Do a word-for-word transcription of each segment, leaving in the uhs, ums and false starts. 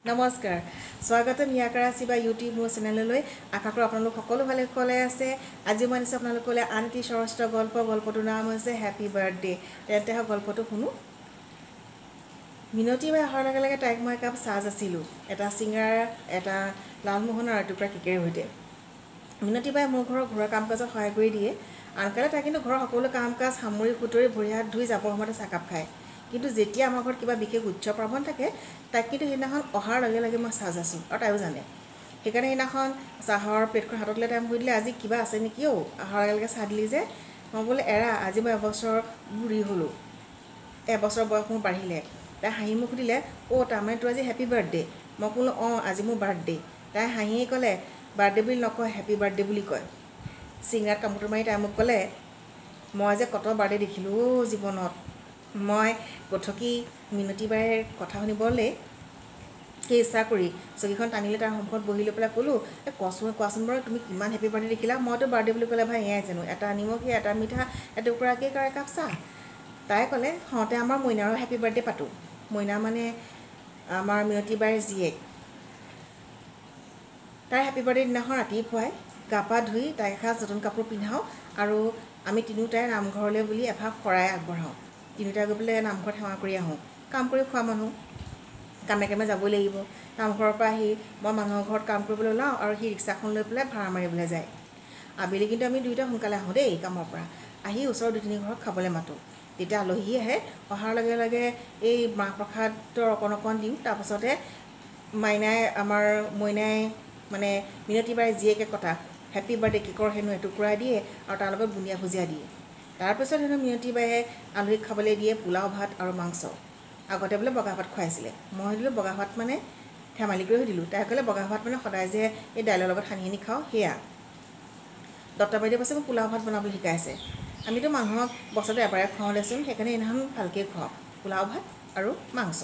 নমস্কাৰ স্বাগতম ইয়াকাৰা শিবা ইউটিউব মোৰ চেনেললৈ আশা কৰোঁ আপোনালোক সকলো ভালে কুশলে আছে আজি মই নিশ্চয় আপোনালোকলৈ আনটি সৰস্ত গল্প গল্পটোৰ নাম হৈছে হ্যাপি বাৰ্থডে তেন্তে হ গল্পটো শুনো মিনতি বাই অহাৰ লগে লগে তাইক মই একাপ চাহ যাচিলোঁ এটা চিঙাৰ এটা লালমোহনৰ এটুকুৰা কেকেৰে সৈতে মিনতি বাই মোৰ ঘৰৰ ঘৰৰ কাম কাজত সহায় কৰি দিয়ে আনকালে তাই কিন্তু ঘৰৰ সকলো কাম কাজ সামৰি সুতৰি ভৰি হাত ধুই যাবৰ সময়তে চাহকাপ খায় কিন্তু যেতিয়া আমাৰ ঘৰত কিবা বিশেষ উৎসৱ পাৰ্বণ থাকে তাক কিন্তু সেইদিনাখন অহাৰ লগে লগে মই চাহ যাচোঁ আৰু তাইও জানে সেইকাৰণে সেইদিনাখন চাহৰ প্লেটখন হাতত লৈ তাই মোক সুধিলে আজি কিবা আছে নেকি অ' অহাৰ লগে লগে চাহ দিলি যে মই বোলে এৰা আজি মই এবছৰ বুঢ়ী হ'লোঁ এবছৰ বয়স মোৰ বাঢ়িলে তাই হাঁহি মোক সুধিলে অ' তাৰমানে তোৰ আজি হেপী বাৰ্থডে মই ক'লোঁ অঁ আজি মোৰ বাৰ্থডে তাই হাঁহিয়ে ক'লে বাৰ্থডে বুলি নকয় হেপী বাৰ্থডে বুলি কয় চিঙাত কামোৰ মাৰি তাই মোক ক'লে মই যে কত বাৰ্থডে দেখিলোঁ অ' জীৱনত মই গঠকি মিনতি বাইৰ কথা শুনিবলৈ সেই ইচ্ছা কৰি চকীখন টানিলে তাৰ সন্মুখত বহি লৈ পেলাই ক'লোঁ এই কচোন কোৱাচোন বাৰু তুমি কিমান হেপী বাৰ্থডে দেখিলা মইতো বাৰ্থডে বুলি ক'লে ভাই এয়াই জানো এটা নিমখীয়া এটা মিঠা এটুকুৰা কেক আৰু একাপ চাহ তাই ক'লে হওঁতে আমাৰ মইনাৰো হেপী বাৰ্থডে পাতোঁ মইনা মানে আমাৰ মিনতি বাইৰ জীয়েক তাইৰ হেপী বাৰ্থডে দিনাখন ৰাতিপুৱাই গা পা ধুই তাইক এসাঁজ নতুন কাপোৰ পিন্ধাওঁ আৰু আমি তিনিওটাই নামঘৰলৈ বুলি এভাগ শৰাই আগবঢ়াওঁ তিনিওটাই গৈ পেলাই নামঘৰত সেৱা কৰি আহোঁ কাম কৰি খোৱা মানুহ কামে কামে যাবই লাগিব নামঘৰৰ পৰা আহি মই মানুহৰ ঘৰত কাম কৰিবলৈ ওলাওঁ আৰু সি ৰিক্সাখন লৈ পেলাই ভাড়া মাৰিবলৈ যায় আবেলি কিন্তু আমি দুয়োটা সোনকালে আহোঁ দেই কামৰ পৰা আহি ওচৰৰ দুই তিনি ঘৰত খাবলৈ মাতোঁ তেতিয়া আলহী আহে অহাৰ লগে লগে এই মাহ প্ৰসাদৰ অকণ অকণ দিওঁ তাৰপাছতে মাইনাই আমাৰ মইনাই মানে মিনতি বাই জীয়েকে কটা হেপী বাৰ্থডে কেকৰ হেনো এটুকুৰা দিয়ে আৰু তাৰ লগত বুন্দিয়া ভুজিয়া দিয়ে তাৰপিছত হেনো মিনতি বায়ে আলহীক খাবলৈ দিয়ে পোলাও ভাত আৰু মাংস আগতে বোলে বগা ভাত খুৱাইছিলে মই দিলোঁ বগা ভাত মানে ধেমালি কৰি দিলোঁ তাই ক'লে বগা ভাত মানে সদায় যে এই দাইলৰ লগত সানি সানি খাওঁ সেয়া দত্ত বাইদেউ পাছে মোক পোলাও ভাত বনাবলৈ শিকাইছে আমিতো মানুহক বছৰতে এবাৰে খুৱাওঁ দেচোন সেইকাৰণে এইদিনাখন ভালকৈ খুৱাওঁ পোলাও ভাত আৰু মাংস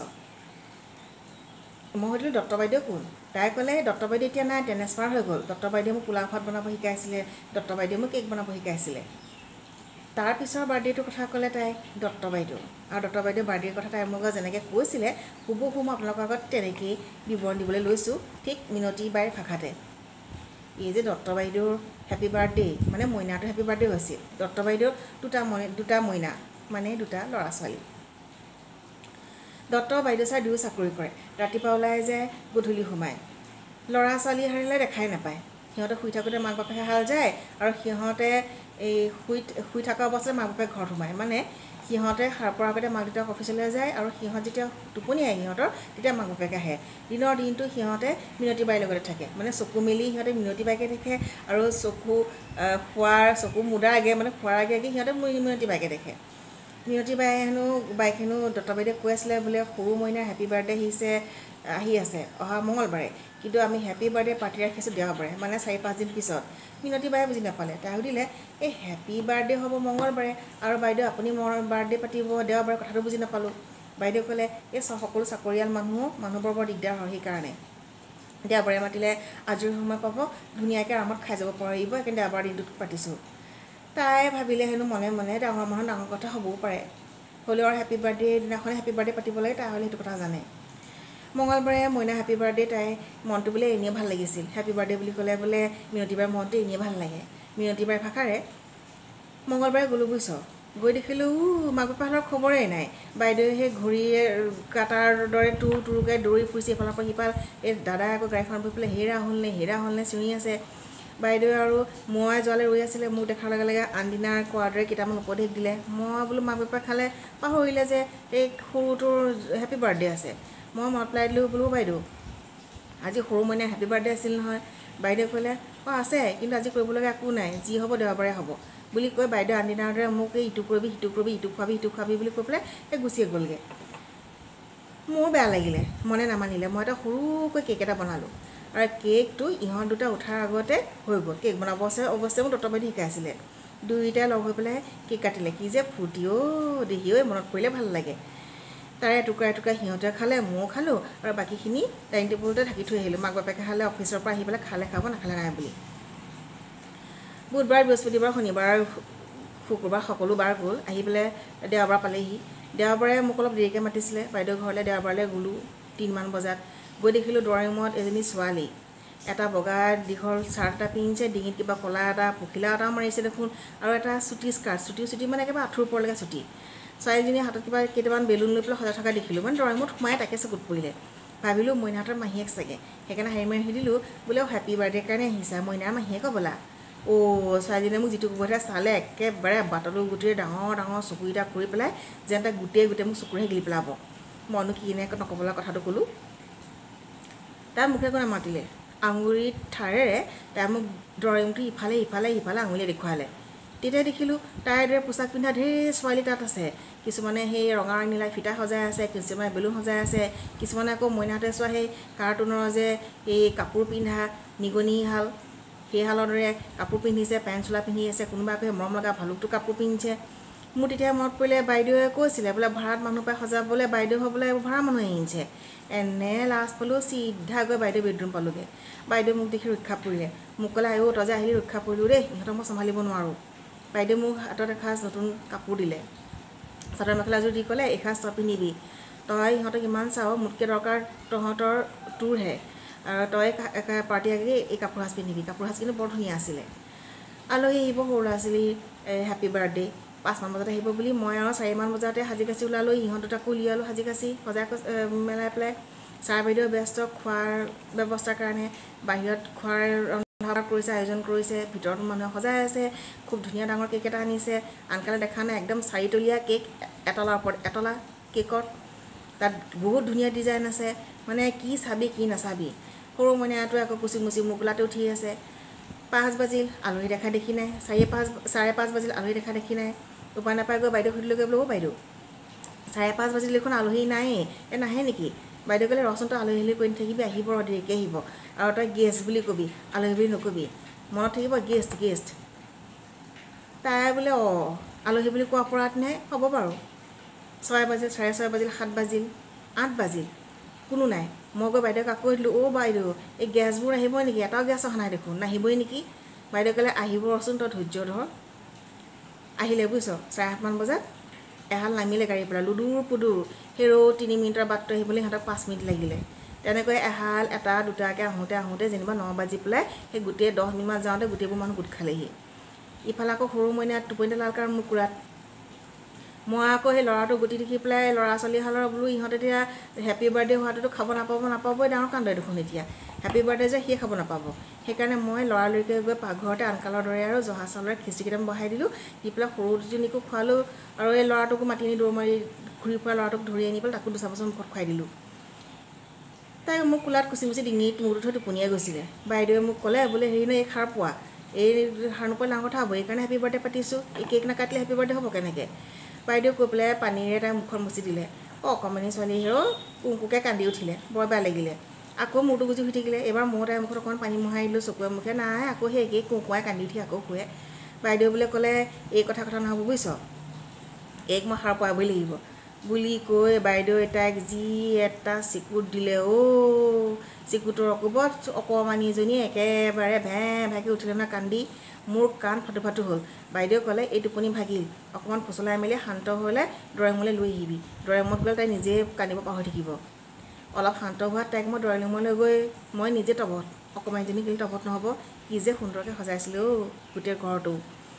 মই সুধিলোঁ দত্ত বাইদেউ কোন তাই ক'লে দত্ত বাইদেউ এতিয়া নাই ট্ৰেন্সফাৰ হৈ গ'ল দত্ত বাইদেউ মোক পোলাও ভাত বনাব শিকাইছিলে দত্ত বাইদেউ মোক কেক বনাব শিকাইছিলে তাৰ পিছৰ বাৰ্থডেটোৰ কথা ক'লে তাই দত্ত বাইদেউ আৰু দত্ত বাইদেউ বাৰ্থডেৰ কথা তাই মোক যেনেকৈ কৈছিলে হুবহু মই আপোনালোকৰ আগত তেনেকেই বিৱৰণ দিবলৈ লৈছোঁ ঠিক মিনতি বাইৰ ভাষাতে এই যে দত্ত বাইদেউৰ হেপী বাৰ্থডে মানে মইনাটো হেপী বাৰ্থডে হৈছিল দত্ত বাইদেউৰ দুটা মই দুটা মইনা মানে দুটা ল'ৰা ছোৱালী দত্ত বাইদেউ ছাৰ দুয়ো চাকৰি কৰে ৰাতিপুৱা ওলাই যায় গধূলি সোমায় ল'ৰা ছোৱালী হাৰিলে দেখাই নাপায় সিহঁতে শুই থাকোঁতে মাক বাপেকে হাল যায় আৰু সিহঁতে এই শুই শুই থকা অৱস্থাত মাক বাপেক ঘৰত সোমায় মানে সিহঁতে সাৰ পৰা আগতে মাক দেউতাক অফিচলৈ যায় আৰু সিহঁত যেতিয়া টোপনি আহে সিহঁতৰ তেতিয়া মাক বাপেক আহে দিনৰ দিনটো সিহঁতে মিনতি বাইৰ লগতে থাকে মানে চকু মেলি সিহঁতে মিনতি বাইকে দেখে আৰু চকু খোৱাৰ চকু মুদাৰ আগে মানে খোৱাৰ আগে আগে সিহঁতে মিনতি বাইকে দেখে মিনতি বাই হেনো বাইক হেনো দত্ত বাইদেউক কৈ আছিলে বোলে সৰু মইনাৰ হেপী বাৰ্থডে আহিছে আহি আছে অহা মঙলবাৰে কিন্তু আমি হেপী বাৰ্থডে পাৰ্টি ৰাখিছোঁ দেওবাৰে মানে চাৰি পাঁচদিন পিছত মিনতি বায়ে বুজি নাপালে তাই সুধিলে এই হেপী বাৰ্থডে হ'ব মঙলবাৰে আৰু বাইদেউ আপুনি মোৰ বাৰ্থডে পাতিব দেওবাৰে কথাটো বুজি নাপালোঁ বাইদেউ ক'লে এই সকলো চাকৰিয়াল মানুহ মানুহবোৰ বৰ দিগদাৰ হয় সেইকাৰণে দেওবাৰে মাতিলে আজৰি সময় পাব ধুনীয়াকৈ আৰামত খাই যাব পাৰিব সেইকাৰণে দেওবাৰ দিনটোত পাতিছোঁ তাই ভাবিলে হেনো মনে মনে ডাঙৰ মানুহৰ ডাঙৰ কথা হ'বও পাৰে হ'লেও আৰু হেপী বাৰ্থডে দিনাখনে হেপী বাৰ্থডে পাতিব লাগে তাই হ'লে সেইটো কথা জানে মঙলবাৰে মইনা হেপী বাৰ্থডে তাই মনটো বোলে এনেই ভাল লাগিছিল হেপী বাৰ্থডে বুলি ক'লে বোলে মিনতি বাৰ মনটো এনেই ভাল লাগে মিনতি বাৰ ভাষাৰে মঙলবাৰে গ'লোঁ বুজিছ গৈ দেখিলোঁ মাক বাপেকৰ খবৰেই নাই বাইদেৱে সেই ঘড়ীয়ে কাটাৰ দৰে টুৰ টুৰকৈ দৌৰি ফুৰিছে ইফালৰ পৰা সিফাল এই দাদাই আকৌ গাড়ীখন বহি পেলাই হেৰা হ'লনে হেৰা হ'লনে চিঞৰি আছে বাইদেৱে আৰু মই যোৱালৈ ৰৈ আছিলে মোক দেখাৰ লগে লগে আনদিনাৰ কোৱাৰ দৰে কেইটামান উপদেশ দিলে মই বোলো মাক বাপেক খালে পাহৰিলে যে এই সৰুটোৰ হেপী বাৰ্থডে আছে মই মনত পেলাই দিলোঁ বোলো বাইদেউ আজি সৰু মইনাৰ হেপী বাৰ্থডে আছিল নহয় বাইদেউ ক'লে অঁ আছে কিন্তু আজি কৰিবলগীয়া একো নাই যি হ'ব দেওবাৰে হ'ব বুলি কৈ বাইদেউ আনদিনাৰ দৰে মোক এই ইটো কৰিবি সিটো কৰিবি ইটো খুৱাবি সিটো খুৱাবি বুলি কৈ পেলাই এই গুচিয়ে গ'লগৈ মোৰ বেয়া লাগিলে মনে নামানিলে মই এটা সৰুকৈ কেক এটা বনালোঁ আৰু কেকটো ইহঁত দুটা উঠাৰ আগতে হৈ গ'ল কেক বনাব অৱশ্যে মোক দত্ত বাইদেউ শিকাইছিলে দুয়োটাই লগ হৈ পেলাই কেক কাটিলে কি যে ফূৰ্তি অ' দেহি ঐ মনত পৰিলে ভাল লাগে তাৰে এটুকুৰা এটুকুৰা সিহঁতে খালে ময়ো খালোঁ আৰু বাকীখিনি ডাইনিং টেবুলতে ঢাকি থৈ আহিলোঁ মাক বাপেকে খালে অফিচৰ পৰা আহি পেলাই খালে খাব নাখালে নাই বুলি বুধবাৰ বৃহস্পতিবাৰ শনিবাৰ শুক্ৰবাৰ সকলো বাৰ গ'ল আহি পেলাই দেওবাৰ পালেহি দেওবাৰে মোক অলপ দেৰিকৈ মাতিছিলে বাইদেউ ঘৰলৈ দেওবাৰলৈ গ'লোঁ তিনিমান বজাত গৈ দেখিলোঁ ড্ৰয়িং ৰুমত এজনী ছোৱালী এটা বগা দীঘল চাৰ্ট এটা পিন্ধিছে, ডিঙিত কিবা ক'লা এটা পখিলা এটাও মাৰিছে দেখোন, আৰু এটা চুটি স্কাৰ্ট, চুটি চুটি মানে একেবাৰে আঁঠুৰ ওপৰলৈকে চুটি। ছোৱালীজনীয়ে হাতত কিবা কেইটামান বেলুন লৈ পেলাই সজাই থকা দেখিলোঁ। মানে ড্ৰয়িং ৰুমত সোমাই তাকে চকুত পৰিলে। ভাবিলোঁ মইনাহঁতৰ মাহীয়েক চাগে, সেইকাৰণে হাঁহি মাৰি সুধিলোঁ বোলে হেপী বাৰ্থডেৰ কাৰণে আহিছা, মইনাৰ মাহীয়েক হ'বলা। অ' ছোৱালীজনীয়ে মোক যিটো কোবতে চালে, একেবাৰে বাটলৈ গোটেই ডাঙৰ ডাঙৰ চকুকেইটা কৰি পেলাই যেন তাই গোটেই গোটেই মোক চকুৰে গিলি পেলাব। মইনো কি এনে নক'বলৈ কথাটো ক'লোঁ। তাই মুখে একো নামাতিলে, আঙুলিৰ ঠাৰেৰে তাই মোক ড্ৰয়িংটো ইফালে ইফালে ইফালে আঙুলিয়ে দেখুৱালে। তেতিয়া দেখিলোঁ তাইৰ দৰে পোছাক পিন্ধা ঢেৰ ছোৱালী তাত আছে। কিছুমানে সেই ৰঙা নীলা ফিটা সজাই আছে, কিছুমানে বেলুন সজাই আছে, কিছুমানে আকৌ মইনাহঁতে চোৱা সেই কাৰ্টুনৰ যে এই কাপোৰ পিন্ধা নিগনি শাল, সেই শালৰ দৰে কাপোৰ পিন্ধিছে, পেণ্ট চোলা পিন্ধি আছে, কোনোবা আকৌ মৰম লগা ভালুকটো কাপোৰ পিন্ধিছে। মোৰ তেতিয়া মনত পৰিলে বাইদেৱে কৈছিলে বোলে ভাড়াত মানুহ পাই সজাবলৈ বাইদেউ হ'বলৈ ভাড়া মানুহ আহিছে। এনে লাজ পালোঁ, চিধা গৈ বাইদেউ বেডৰুম পালোঁগৈ। বাইদেউ মোক দেখি ৰক্ষা পৰিলে, মোক ক'লে আইঅ' তই যে আহিলি ৰক্ষা পৰিলোঁ দেই, ইহঁতক মই চম্ভালিব নোৱাৰোঁ। বাইদেউ মোক হাতত এসাঁজ নতুন কাপোৰ দিলে, চাদৰ মেখেলাযোৰ দি ক'লে এসাঁজ তই পিন্ধিবি, তই ইহঁতক ইমান চাওঁ, মোতকৈ দৰকাৰ তহঁতৰ তোৰহে, আৰু তই পাৰ্টি আগে এই কাপোৰ সাজ পিন্ধিবি। কাপোৰ সাজ কিন্তু বৰ ধুনীয়া আছিলে। আলহী আহিব সৰু ল'ৰা ছোৱালী হেপী বাৰ্থডে, পাঁচমান বজাত আহিব বুলি মই আৰু চাৰিমান বজাতে সাজি কাচি ওলালোঁ। ইহঁত দুটাকো উলিয়ালোঁ সাজি কাচি সজাই মেলাই পেলাই। ছাৰ বাইদেউ ব্যস্ত খোৱাৰ ব্যৱস্থাৰ কাৰণে, বাহিৰত খোৱাৰ ৰন্ধা কৰিছে, আয়োজন কৰিছে, ভিতৰত মানুহে সজাই আছে। খুব ধুনীয়া ডাঙৰ কেক এটা আনিছে, আনকালে দেখা নাই, একদম চাৰিতলীয়া কেক, এতলাৰ ওপৰত এতলা কেকত, তাত বহুত ধুনীয়া ডিজাইন আছে, মানে কি চাবি কি নাচাবি। সৰু মইনাটোৱে আকৌ কুচি মুচি মোৰ কোলাতে উঠি আছে। পাঁচ বাজিল, আলহী দেখা দেখি নাই, চাৰি পাঁচ চাৰে পাঁচ বাজিল, আলহী দেখা দেখি নাই। উপায় নাপাই গৈ বাইদেউ সুধিলোগৈ বোলো অ' বাইদেউ চাৰে পাঁচ বাজিল দেখোন আলহী নায়েই, এই নাহে নেকি? বাইদেউ ক'লে ৰচোন তই আলহী আলহী কৰি নাথাকিবি, আহিব ৰ দেৰিকৈ আহিব, আৰু তই গেষ্ট বুলি কবি, আলহী বুলি নকবি, মনত থাকিব গেষ্ট গেষ্ট। তাই বোলে অঁ আলহী বুলি কোৱা পৰাত নে হ'ব বাৰু। ছয় বাজিল, চাৰে ছয় বাজিল, সাত বাজিল, আঠ বাজিল, কোনো নাই। মই গৈ বাইদেউক আকৌ সুধিলোঁ অ' বাইদেউ এই গেছবোৰ আহিবই নেকি? এটাও গেছ অহা নাই দেখোন, নাহিবই নেকি? বাইদেউ ক'লে আহিব ৰচোন তই ধৈৰ্য ধৰ। আহিলে বুজিছ, চাৰে আঠমান বজাত এহাল নামিলে গাড়ীৰ পৰা, লুডুৰ পুডুৰ, সেই ৰৌ তিনি মিনিটৰ বাটটো আহিবলৈ সিহঁতক পাঁচ মিনিট লাগিলে। তেনেকৈ এহাল এটা দুটাকৈ আহোঁতে আহোঁতে যেনিবা ন বাজি পেলাই সেই গোটেই দহ মিনিটমান যাওঁতে গোটেইবোৰ মানুহ গোট খালেহি। ইফালে আকৌ সৰু মইনা টোপনিতে লাল কাৰণ মোৰ কোলাত। মই আকৌ সেই ল'ৰাটো গুটি দেখি পেলাই ল'ৰা ছোৱালীহালৰ বোলো ইহঁতে এতিয়া হেপী বাৰ্থডে হোৱাটোতো খাব নাপাব নাপাবই, ডাঙৰ কান্দে দেখোন এতিয়া, হেপী বাৰ্থডে যে সিয়ে খাব নাপাব। সেইকাৰণে মই লৰালৰিকৈ গৈ পাকঘৰতে আনকালৰ দৰে আৰু জহা চাউলৰে খিচিৰি কেইটামান বহাই দিলোঁ, দি পেলাই সৰু দুজনীকো খোৱালোঁ, আৰু এই ল'ৰাটোকো মাতি আনি দৌৰ মাৰি ঘূৰি ফুৰা ল'ৰাটোক ধৰি আনি পেলাই তাকো দুচামুচমান মুখত খুৱাই দিলোঁ। তাই মোক কোলাত কুচি মুচি ডিঙিত মূৰটো থৈ টোপনিয়াই গৈছিলে। বাইদেৱে মোক ক'লে বোলে হেৰি নহয় এই সাৰ পোৱা, এই সাৰ নোপোৱা ডাঙৰ কথা হ'ব, এইকাৰণে হেপী বাৰ্থডে পাতিছোঁ, এই কেক নাকাটিলে হেপী বাৰ্থডে হ'ব কেনেকৈ? বাইদেউ কৈ পেলাই পানীৰে তাই মুখখন মুচি দিলে। অঁ অকণমানি ছোৱালী হেৰ কুংকুকৈ কান্দি উঠিলে, বৰ বেয়া লাগিলে। আকৌ মূৰটো গুজি শুই থাকিলে। এইবাৰ ময়ো তাইৰ মুখত অকণমান পানী মোহাৰি দিলোঁ চকুৱে মুখে, নাই আকৌ সেই একেই কুংকুৱাই কান্দি উঠি আকৌ শুৱে। বাইদেউ বোলে ক'লে এই কথা কথা নহ'ব বুজিছ, কেক মই সাৰ পোৱাবই লাগিব বুলি কৈ বাইদেউ তাইক যি এটা চিকুট দিলে। অ' চিকুটৰ কোবত অকণমানিজনীয়ে একেবাৰে ভেঁ ভেঁকৈ উঠিলে নহয় কান্দি, মোৰ কাণ ফাটো ফাটো হ'ল। বাইদেউ ক'লে এই টোপনি ভাগিল, অকণমান ফুচলাই মেলি শান্ত হ'লে ড্ৰয়িং ৰুমলৈ লৈ আহিবি। ড্ৰয়িং ৰুমত গ'লে তাই নিজে কান্দিব পাহৰি থাকিব। অলপ শান্ত হোৱাত তাইক মই ড্ৰয়িং ৰুমলৈ গৈ মই নিজে টবত, অকণমানিজনী কেলৈ টবত নহ'ব, কি যে সুন্দৰকৈ সজাইছিলোঁ অ' গোটেই ঘৰটো।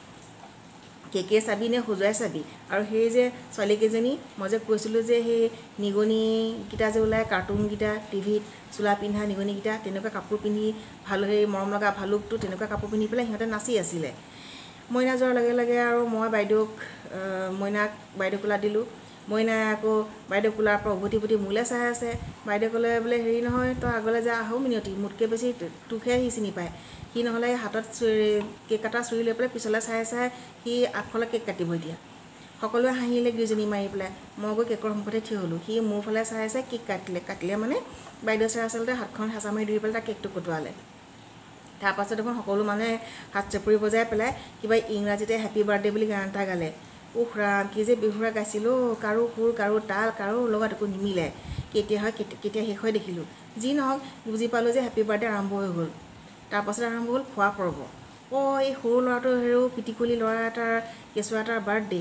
কেকে চাবি নে সজুৱাই চাবি। আৰু সেই যে ছোৱালীকেইজনী মই যে কৈছিলোঁ যে সেই নিগনিকেইটা যে ওলায় কাৰ্টুনকেইটা টিভিত, চোলা পিন্ধা নিগনিকেইটা, তেনেকুৱা কাপোৰ পিন্ধি ভাল সেই মৰম লগা ভালুকটো তেনেকুৱা কাপোৰ পিন্ধি পেলাই সিহঁতে নাচি আছিলে। মইনা যোৱাৰ লগে লগে আৰু মই বাইদেউক মইনাক বাইদেউ কোলাত দিলোঁ। মইনাই আকৌ বাইদেউ কোলাৰ পৰা উভতি উভতি মোলৈ চাই আছে। বাইদেউ ক'লে বোলে হেৰি নহয় তই আগলৈ যা আহো মিনতি, মোতকৈ বেছি তোকহে সি চিনি পায়। সি নহ'লে হাতত কেক কটা চুৰি লৈ পেলাই পিছলৈ চাই চাই সি আগফালে কেক কাটিব এতিয়া। সকলোৱে হাঁহিলে দুইজনী মাৰি পেলাই। মই গৈ কেকৰ সন্মুখতে থিয় হ'লোঁ। সি মোৰ ফালে চাই চাই কেক কাটিলে কাটিলে মানে বাইদেউ চাই আচলতে হাতখন হেঁচা মাৰি ধৰি পেলাই তাক কেকটো কটোৱালে। তাৰপাছত দেখোন সকলো মানুহে হাত চাপৰি বজাই পেলাই কিবা ইংৰাজীতে হেপী বাৰ্থডে বুলি গান এটা গালে। উফ ৰাম কি যে বিহুৰা গাইছিলোঁ, কাৰো সুৰ কাৰো তাল কাৰো লগত একো নিমিলে। কেতিয়া হয় কেতিয়া শেষ হয় দেখিলোঁ। যি নহওক বুজি পালোঁ যে হেপী বাৰ্থডে আৰম্ভ হৈ গ'ল। তাৰপাছত আৰম্ভ হ'ল খোৱা পৰ্ব। অঁ এই সৰু ল'ৰাটোৰ হেৰৌ পিটিকলি ল'ৰা এটাৰ কেঁচুৱা এটাৰ বাৰ্থডে,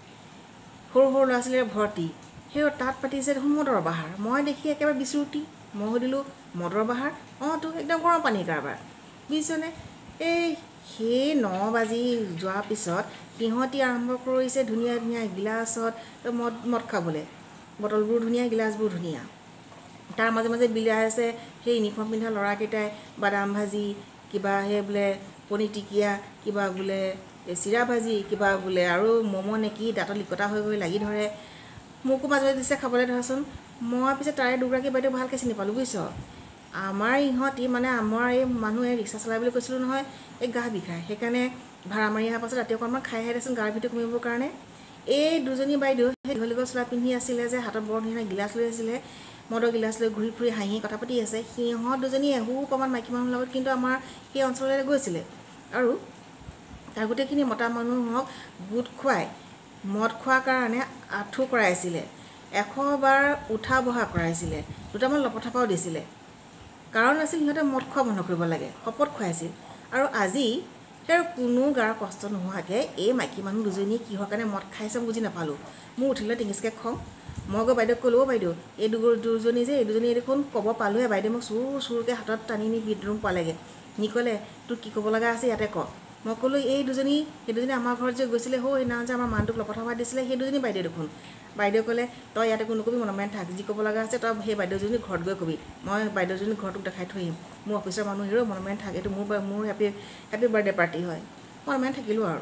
সৰু সৰু ল'ৰা ছোৱালীৰে ভৰ্তি, সেই তাত পাতিছে দেখোন মদৰ বাহাৰ। মই দেখি একেবাৰে বিচুৰতি, মই সুধিলোঁ মটৰ বাহাৰ অঁ তো একদম গৰম পানীৰ কাৰবাৰ বুজিছনে এই সেই ন বাজি যোৱাৰ পিছত সিহঁতি আৰম্ভ কৰিছে ধুনীয়া ধুনীয়া গিলাচত মদ মদ খাবলৈ বটলবোৰ ধুনীয়া গিলাচবোৰ ধুনীয়া তাৰ মাজে মাজে বিলাই আছে সেই ইউনিফৰ্ম পিন্ধা ল'ৰাকেইটাই বাদাম ভাজি কিবা সেই বোলে পনীৰ টিকিয়া কিবা বোলে চিৰা ভাজি কিবা বোলে আৰু ম'ম' নেকি দাঁতত লিকতা হৈ গৈ লাগি ধৰে মোকো মাজে মাজে দিছে খাবলৈ ধৰাচোন মই পিছে তাৰে দুগৰাকী বাইদেউ ভালকৈ চিনি পালোঁ বুজিছ আমাৰ ইহঁতি মানে আমাৰ এই মানুহে ৰিক্সা চলাই বুলি কৈছিলোঁ নহয় এই গা বিষায় সেইকাৰণে ভাড়া মাৰি অহাৰ পাছত ৰাতি অকণমান খাই আহে দেচোন গাৰ ভিতৰত কমিবৰ কাৰণে এই দুজনী বাইদেউ সেই দীঘল দীঘল চোলা পিন্ধি আছিলে যে হাতত বৰ ধুনীয়া গিলাচ লৈ আছিলে মদৰ গিলাচ লৈ ঘূৰি ফুৰি হাঁহি কথা পাতি আছে সিহঁত দুজনী এহু অকণমান মাইকী মানুহৰ লগত কিন্তু আমাৰ সেই অঞ্চললৈ গৈছিলে আৰু তাৰ গোটেইখিনি মতা মানুহক গোট খুৱাই মদ খোৱাৰ কাৰণে আঁঠু কৰাইছিলে এশবাৰ উঠা বহা কৰাইছিলে দুটামান লপথাপাও দিছিলে কাৰণ আছিল সিহঁতে মদ খোৱা বন্ধ কৰিব লাগে শপত খুৱাইছিল আৰু আজি তেওঁৰ কোনো গাৰ কষ্ট নোহোৱাকৈ এই মাইকী মানুহ দুজনীয়ে কিহৰ কাৰণে মদ খাইছে বুজি নাপালোঁ মোৰ উঠিলে টিঙিচকৈ খং মই গৈ বাইদেউক ক'লোঁ বাইদেউ এই দু দুজনী যে এই দুজনী দেখোন ক'ব পালোঁহে বাইদেউ মোক চুৰ চুৰকৈ হাতত টানি নি বেডৰুম পালেগৈ নি ক'লে তোৰ কি ক'ব লগা আছে ইয়াতে ক মই ক'লোঁ এই দুজনী সেই দুজনী আমাৰ ঘৰত যে গৈছিলে সৌ সেইদিনাখন যে আমাৰ মানুহটোক লপথা হোৱা দিছিলে সেই দুজনী বাইদেউ দেখোন বাইদেউ ক'লে তই ইয়াতে কোনো কবি মনে মনে থাক যি ক'ব লগা আছে তই সেই বাইদেউজনী ঘৰত গৈ কবি মই বাইদেউজনী ঘৰটোক দেখাই থৈ আহিম মোৰ অফিচৰ মানুহ হিৰো মনে মনে থাক এইটো মোৰ মোৰ হেপী হেপী বাৰ্থডে পাৰ্টি হয় মনে মনে থাকিলোঁ আৰু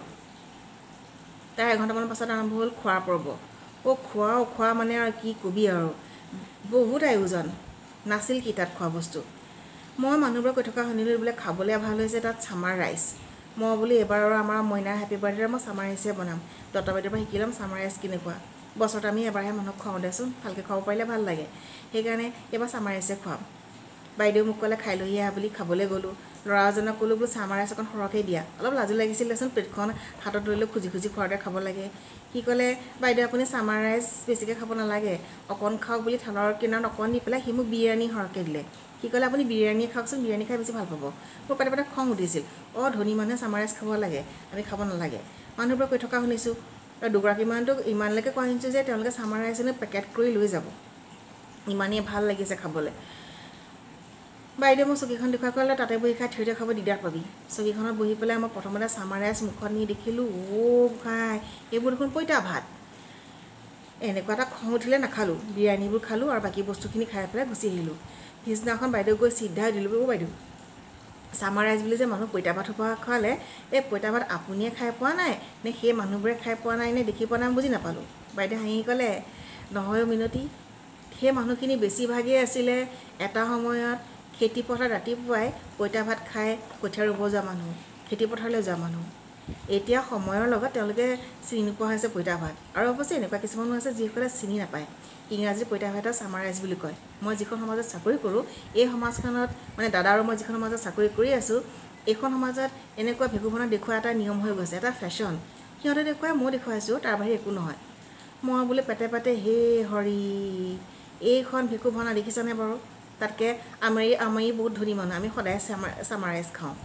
তাৰ এঘণ্টামান পাছত আৰম্ভ হ'ল খোৱাৰ পৰ্ব অ' খোৱা খোৱা মানে আৰু কি কবি আৰু বহুত আয়োজন নাছিল কি তাত খোৱা বস্তু মই মানুহবোৰক কৈ থকা শুনিলোঁ বোলে খাবলৈ ভাল হৈছে তাত চামাৰ ৰাইচ মই বোলো এইবাৰ আৰু আমাৰ মইনাৰ হেপী বাৰ্থডে মই চামাৰ ৰাইচে বনাম দত্ত বাইদেউৰ পৰা শিকি ল'ম চামাৰ ৰাইচ কেনেকুৱা বছৰত আমি এবাৰহে মানুহক খুৱাওঁ দেচোন ভালকৈ খুৱাব পাৰিলে ভাল লাগে সেইকাৰণে এইবাৰ চামাৰ ৰাইচে খুৱাম বাইদেউ মোক ক'লে খাই লৈ আহা বুলি খাবলৈ গ'লোঁ ল'ৰাজনক ক'লোঁ বোলো চামাৰ ৰাইচ অকণ সৰহকৈ দিয়া অলপ লাজু লাগিছিল দেচোন প্লেটখন হাতত লৈ লৈ খুজি খুজি খোৱাদৰে খাব লাগে সি ক'লে বাইদেউ আপুনি চামাৰ ৰাইচ বেছিকৈ খাব নালাগে অকণ খাওক বুলি থালৰ কিনাৰত অকণ দি পেলাই সি মোক বিৰিয়ানী সৰহকৈ দিলে সি ক'লে আপুনি বিৰিয়ানী খাওকচোন বিৰিয়ানী খাই বেছি ভাল পাব মোৰ পাতে পাতে খং উঠিছিল অঁ ধনী মানুহে চামাৰ ৰাইচ খাব লাগে আমি খাব নালাগে মানুহবোৰক কৈ থকা শুনিছোঁ আৰু দুগৰাকীমানটোক ইমানলৈকে কোৱা শুনিছোঁ যে তেওঁলোকে চামাৰ ৰাইচনে পেকেট কৰি লৈ যাব ইমানেই ভাল লাগিছে খাবলৈ বাইদেউ মই চকীখন দেখুৱাই ক'লে তাতে বহি খাই থিয় থিয় খাব দিগদাৰ পাবি চকীখনত বহি পেলাই মই প্ৰথমতে চামাৰ ৰাইচ মুখত নি দেখিলোঁ অ' খাই এইবোৰ দেখোন পইতা ভাত এনেকুৱা এটা খং উঠিলে নাখালোঁ বিৰিয়ানীবোৰ খালোঁ আৰু বাকী বস্তুখিনি খাই পেলাই গুচি আহিলোঁ পিছদিনাখন বাইদেউ গৈ চিধা দিলোঁ অ' বাইদেউ চামাৰ ৰাইচ বুলি যে মানুহ পইতা ভাত হোপা খোৱালে এই পইতা ভাত আপুনিয়ে খাই পোৱা নাই নে সেই মানুহবোৰে খাই পোৱা নাই নে দেখি পোৱা নাই বুজি নাপালোঁ বাইদেউ হাঁহি ক'লে নহয় মিনতি সেই মানুহখিনি বেছিভাগেই আছিলে এটা সময়ত খেতিপথাৰত ৰাতিপুৱাই পইতা ভাত খাই কঠীয়া ৰুব যোৱা মানুহ খেতিপথাৰলৈ যোৱা মানুহ এতিয়া সময়ৰ লগত তেওঁলোকে চিনি নোপোৱা হৈছে পইতা ভাত আৰু অৱশ্যে এনেকুৱা কিছুমানো আছে যিসকলে চিনি নাপায় ইংৰাজী পইতা ভাতক চামাৰ ৰাইচ বুলি কয় মই যিখন সমাজত চাকৰি কৰোঁ এই সমাজখনত মানে দাদা আৰু মই যিখন সমাজত চাকৰি কৰি আছোঁ এইখন সমাজত এনেকুৱা ভেকুভনা দেখুওৱা এটা নিয়ম হৈ গৈছে এটা ফেশ্বন সিহঁতে দেখুৱাই মই দেখুৱাইছোঁ তাৰ বাহিৰে একো নহয় মই বোলে পেটে পেটে হে হৰি এইখন ভেকুভনা দেখিছানে বাৰু তাতকৈ আমাৰ আমি বহুত ধনী মানুহ আমি সদায় চামাৰ চামাৰ ৰাইচ খাওঁ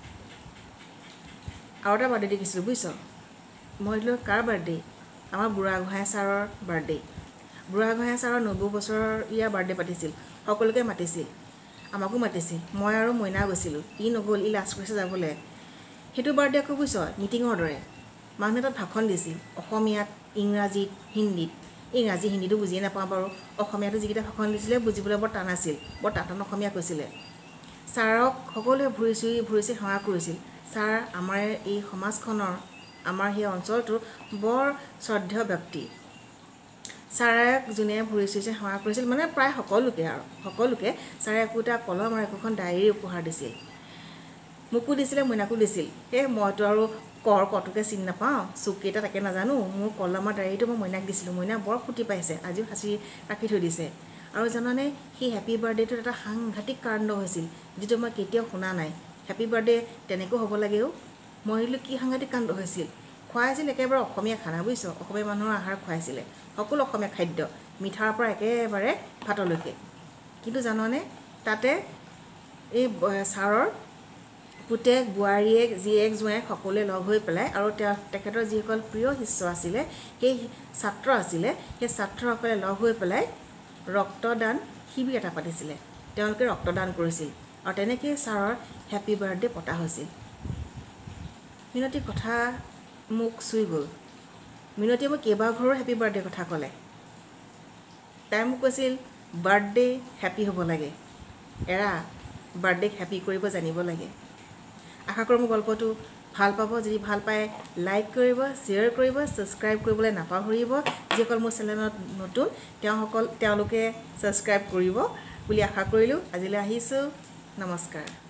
আৰু এটা বাৰ্থডে দেখিছিলোঁ বুজিছ মই দিলোঁ কাৰ বাৰ্থডে আমাৰ বুঢ়াগোহাঁই ছাৰৰ বাৰ্থডে বুঢ়াগোহাঁই ছাৰৰ নব্বৈ বছৰৰ ইয়াৰ বাৰ্থডে পাতিছিল সকলোকে মাতিছিল আমাকো মাতিছিল মই আৰু মইনা গৈছিলোঁ ই নগ'ল ই লাজ কৰিছে যাবলৈ সেইটো বাৰ্থডে আকৌ বুজিছ মিটিঙৰ দৰে মানুহে তাত ভাষণ দিছিল অসমীয়াত ইংৰাজীত হিন্দীত ইংৰাজী হিন্দীটো বুজিয়ে নাপাওঁ বাৰু অসমীয়াটো যিকেইটা ভাষণ দিছিলে বুজিবলৈ বৰ টান আছিল বৰ টান টান অসমীয়া কৈছিলে ছাৰক সকলোৱে ভৰি চুই ভৰি চুই সেৱা কৰিছিল ছাৰ আমাৰ এই সমাজখনৰ আমাৰ সেই অঞ্চলটোৰ বৰ শ্ৰদ্ধেয় ব্যক্তি ছাৰে যোনে ভৰি চুই সেৱা কৰিছিল মানে প্ৰায় সকলোকে আৰু সকলোকে ছাৰে একোটা কলম আৰু একোখন ডায়েৰী উপহাৰ দিছিল মোকো দিছিলে মইনাকো দিছিল সেই মইতো আৰু কৰ কটোকে চিনি নাপাওঁ চুককেইটা তাকে নাজানো মোৰ কলমৰ ডায়েৰীটো মই মইনাক দিছিলোঁ মইনা বৰ ফূৰ্তি পাইছে আজিও সাঁচি ৰাখি থৈ দিছে আৰু জানানে সেই হেপী বাৰ্থডেটোত এটা সাংঘাতিক কাণ্ড হৈছিল যিটো মই কেতিয়াও শুনা নাই হেপী বাৰ্থডে তেনেকৈ হ'ব লাগেও মই ভাবিলোঁ কি সাংঘাতিক কাণ্ড হৈছিল খুৱাইছিল একেবাৰে অসমীয়া খানা বুজিছ অসমীয়া মানুহৰ আহাৰ খুৱাইছিলে সকলো অসমীয়া খাদ্য মিঠাৰ পৰা একেবাৰে ভাতলৈকে কিন্তু জাননে তাতে এই ছাৰৰ পুতেক বোৱাৰীয়েক জীয়েক জোঁৱায়েক সকলোৱে লগ হৈ পেলাই আৰু তেওঁ তেখেতৰ যিসকল প্ৰিয় শিষ্য আছিলে সেই ছাত্ৰ আছিলে সেই ছাত্ৰসকলে লগ হৈ পেলাই ৰক্তদান শিবিৰ এটা পাতিছিলে তেওঁলোকে ৰক্তদান কৰিছিল আৰু তেনেকৈয়ে ছাৰৰ হেপী বাৰ্থডে পতা হৈছিল। মিনতি কথা মোক চুই গ'ল। মিনতিয়ে মোক কেইবাঘৰো হেপী বাৰ্থডে কথা ক'লে। তাই মোক কৈছিল বাৰ্থডে হেপী হ'ব লাগে, এৰা বাৰ্থডেক হেপী কৰিব জানিব লাগে। আশা কৰোঁ মোৰ গল্পটো ভাল পাব। যদি ভাল পায় লাইক কৰিব, শ্বেয়াৰ কৰিব, ছাবস্ক্ৰাইব কৰিবলৈ নাপাহৰিব। যিসকল মোৰ চেনেলত নতুন তেওঁসকল তেওঁলোকে ছাবস্ক্ৰাইব কৰিব বুলি আশা কৰিলোঁ। আজিলৈ আহিছোঁ, নমস্কাৰ।